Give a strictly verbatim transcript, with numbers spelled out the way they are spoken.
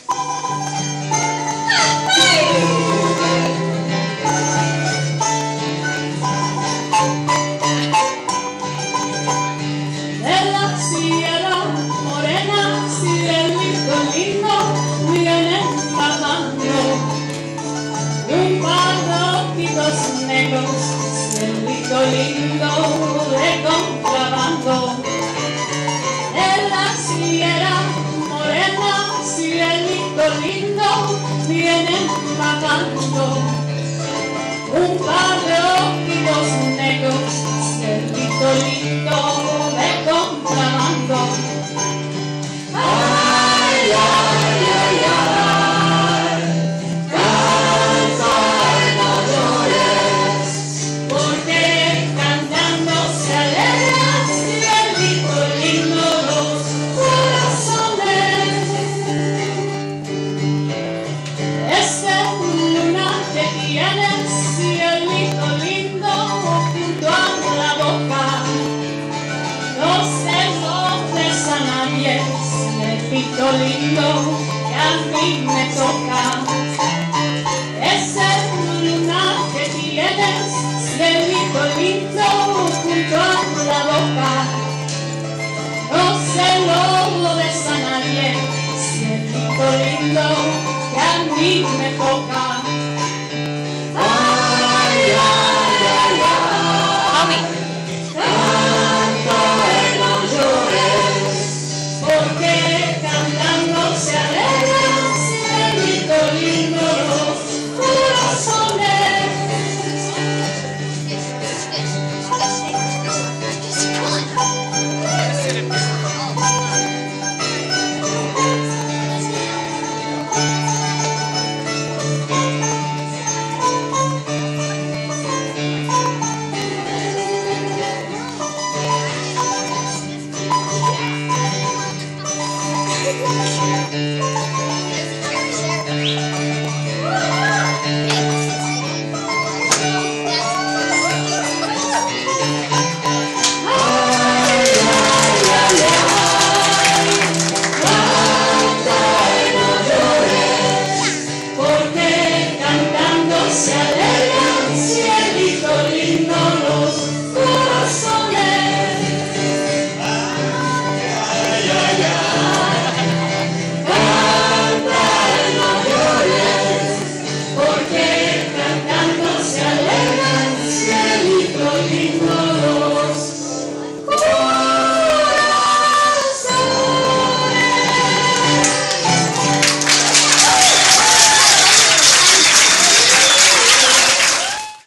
De la sierra morena, cielito lindo, vienen bajando un par de ojitos negros, cielito lindo de contrabando. De la sierra morena, cielito lindo, vienen bajando un par de ojitos negros, cielito lindo de contrabando. Ay, ay, ay, ay, canta y no llores, porque cantando se alegran, cielito lindo, los corazones. Esta luna que tienes,